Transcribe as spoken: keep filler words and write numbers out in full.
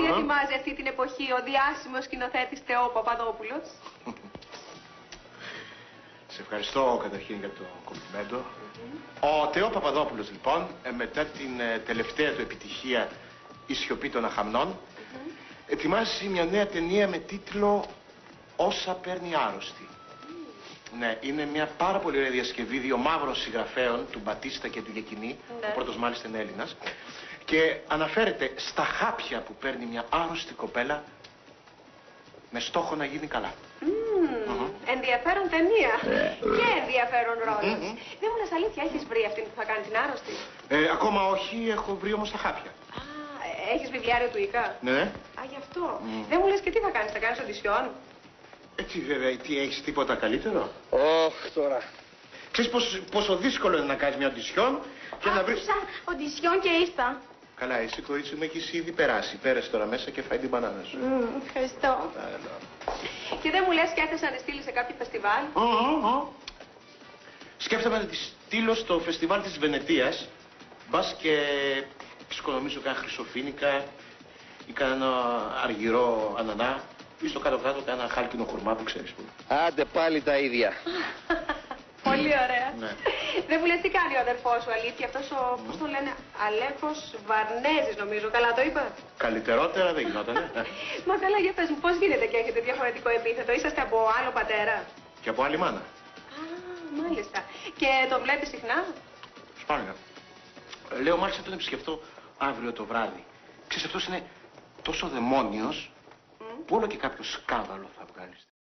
δεν θυμάζει αυτή την εποχή ο διάσημος σκηνοθέτης Θεό Παπαδόπουλος? Σε ευχαριστώ καταρχήν για το κομπλιμέντο. Mm-hmm. Ο Θεό Παπαδόπουλος, λοιπόν, μετά την ε, τελευταία του επιτυχία «Η σιωπή των αχαμνών», mm-hmm. ετοιμάζει μια νέα ταινία με τίτλο «Όσα παίρνει άρρωστη». Mm. Ναι, είναι μια πάρα πολύ ωραία διασκευή δύο μαύρων συγγραφέων, του Μπατίστα και του Γεκινή. Mm. Ο πρώτος μάλιστα είναι Έλληνας. Και αναφέρεται στα χάπια που παίρνει μια άρρωστη κοπέλα με στόχο να γίνει καλά. Mm. Mm-hmm. Ενδιαφέρον ταινία. Και ενδιαφέρον ρόλος. Mm-hmm. Δεν μου λες αλήθεια, έχεις βρει αυτήν που θα κάνει την άρρωστη? Ε, ακόμα όχι, έχω βρει όμως τα χάπια. Α, έχεις βιβλιάριο του Ίκα? Ναι. Α, γι' αυτό. Mm. Δεν μου λες και τι θα κάνεις, θα κάνεις οντισιόν? Έτσι βέβαια, τι, έχεις τίποτα καλύτερο? Ωχ, τώρα. Ξέρεις πόσο, πόσο δύσκολο είναι να κάνεις μια οντισιόν και να βρεις... Άκουσα, οντισιόν και ήρθα. Καλά, εσύ κορίτσι μου έχεις ήδη περάσει. Πέρασε τώρα μέσα και φάει την μπανάνα σου. Mm, ευχαριστώ. Άρα. Και δεν μου λες σκέφτεσαι να τη στείλεις σε κάποιο φεστιβάλ? Oh, oh, oh. Σκέφτομαι να τη στείλω στο φεστιβάλ της Βενετίας. Μπας και ψυχονομίζω κάνα χρυσοφίνικα ή κάνα αργυρό ανανά ή στο κάτω-κάτω κάνα χάλκινο χουρμά που ξέρεις που. Άντε πάλι τα ίδια. Πολύ ωραία. Ναι. Δεν μου λες τι κάνει ο αδερφός σου, αλήθεια, αυτός ο, mm. πώς το λένε, Αλέφος Βαρνέζης νομίζω, καλά το είπα? Καλύτερότερα δεν γινότανε. Μα καλά, για πες μου, πώς γίνεται και έχετε διαφορετικό επίθετο, είσαστε από άλλο πατέρα? Και από άλλη μάνα. Α, μάλιστα. Και το βλέπεις συχνά? Σπάνια. Λέω μάλιστα τον επισκεφτώ αύριο το βράδυ. Ξέρεις, αυτός είναι τόσο δαιμόνιος mm. που όλο και κάποιο σκάβαλο θα βγάλει.